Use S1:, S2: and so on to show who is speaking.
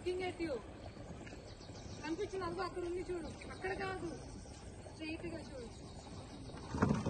S1: Looking at you. కనిపించిన అక్కడ ఉంది చూడు, అక్కడ కాదు, స్ట్రైట్ గా చూడు.